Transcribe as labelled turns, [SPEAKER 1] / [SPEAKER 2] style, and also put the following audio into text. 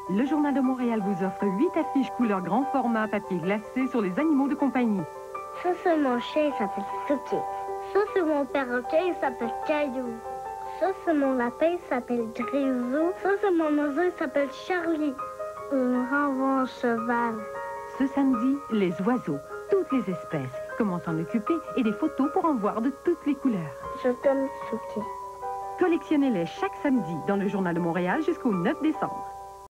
[SPEAKER 1] Le Journal de Montréal vous offre 8 affiches couleur grand format papier glacé sur les animaux de compagnie.
[SPEAKER 2] Ça, c'est mon chien, il s'appelle Suki. Ça, c'est mon perroquet, il s'appelle Caillou. Ça, c'est mon lapin, il s'appelle Grisou. Ça, c'est mon oiseau, il s'appelle Charlie. On renvoie un cheval.
[SPEAKER 1] Ce samedi, les oiseaux, toutes les espèces, comment s'en occuper et des photos pour en voir de toutes les couleurs.
[SPEAKER 2] Je t'aime, Suki.
[SPEAKER 1] Collectionnez-les chaque samedi dans le Journal de Montréal jusqu'au 9 décembre.